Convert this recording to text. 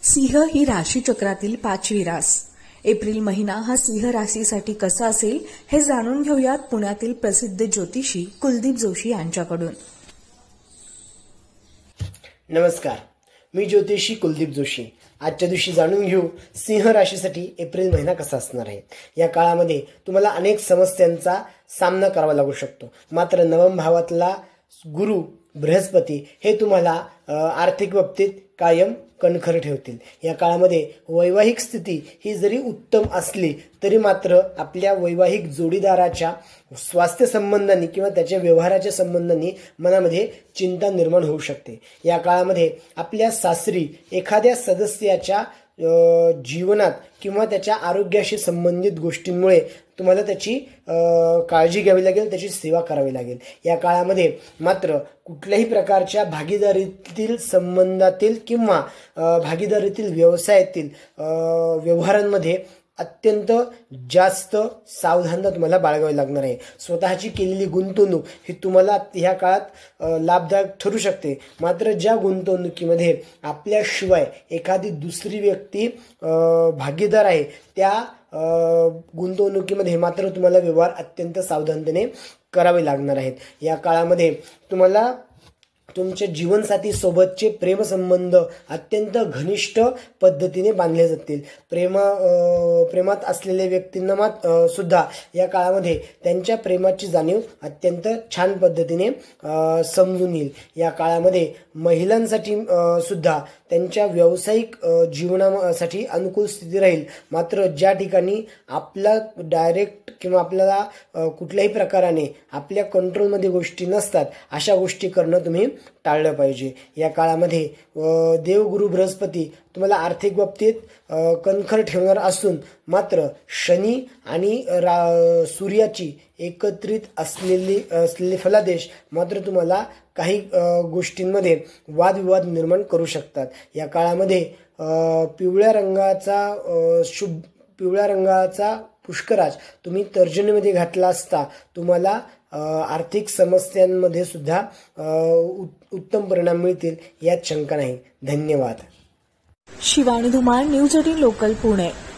सिंह ही राशी चक्रातील 5वी रास। एप्रिल महिना हा सिंह राशीसाठी कसा असेल हे जाणून घेऊयात पुण्यातील प्रसिद्ध ज्योतिषी कुलदीप जोशी यांच्याकडून। नमस्कार, मी ज्योतिषी कुलदीप जोशी। आजच्या दिवशी जाणून घेऊ सिंह राशीसाठी एप्रिल महिना कसा असणार आहे। या काळामध्ये तुम्हाला अनेक समस्यांचा सामना करावा लागू शकतो, मात्र नवम भावातला गुरु बृहस्पती हे तुम्हाला आर्थिक बाबतीत कायम कणखर ठेवतील। या काळामध्ये वैवाहिक स्थिती ही जरी उत्तम असली तरी मात्र आपल्या वैवाहिक जोडीदाराच्या स्वास्थ्य संबंधांनी किंवा त्याच्या व्यवहाराच्या संबंधांनी मनामध्ये चिंता निर्माण होऊ शकते। या काळामध्ये आपल्या सासरी एखाद्या सदस्याच्या जीवनात किंवा त्याच्या आरोग्याशी संबंधित गोष्टींमुळे तुम्हाला त्याची काळजी घ्यावी लागेल, त्याची सेवा करावी लागेल। या काळामध्ये मात्र कुठल्याही प्रकारच्या भागीदारीतील संबंधातील किंवा भागीदारीतील व्यवसायातील व्यवहारांमध्ये अत्यंत जास्त सावधानता तुम्हाला बाळगावी लागणार आहे। स्वतःची केलेली गुंतवणूक ही तुम्हाला ह्या काळात लाभदायक ठरू शकते, मात्र ज्या गुंतवणुकीमध्ये आपल्याशिवाय एखादी दुसरी व्यक्ती भागीदार आहे त्या गुंतवणुकीमध्ये मात्र तुम्हाला व्यवहार अत्यंत सावधानतेने करावे लागणार आहेत। या काळामध्ये तुम्हाला तुमच्या जीवनसाथी सोबतचे प्रेमसंबंध अत्यंत घनिष्ठ पद्धतीने बांधले जातील। प्रेमात असलेल्या व्यक्तींना सुद्धा या काळामध्ये त्यांच्या प्रेमाची जाणीव अत्यंत छान पद्धतीने समजून येईल। या काळामध्ये महिलांसाठी सुद्धा त्यांच्या व्यावसायिक जीवनासाठी अनुकूल स्थिती राहील, मात्र ज्या ठिकाणी आपला डायरेक्ट किंवा आपल्याला कुठल्याही प्रकाराने आपल्या कंट्रोलमध्ये गोष्टी नसतात अशा गोष्टी करणं तुम्ही टाळलं पाहिजे। या काळामध्ये देवगुरु बृहस्पती तुम्हाला आर्थिक बाबतीत कणखर ठेवणार असून मात्र शनी आणि सूर्याची एकत्रित असलेले फलादेश मात्र तुम्हाला काही गोष्टींमध्ये वादविवाद निर्माण करू शकतात। या काळामध्ये पिवळ्या रंगाचा पुष्कराज तुम्ही तर्जनीमध्ये घातला असता तुम्हाला आर्थिक समस्यांमध्ये सुद्धा उत्तम परिणाम मिळतील, यात शंका नाही। धन्यवाद। Shivani Dhumal, news 18 local, Pune.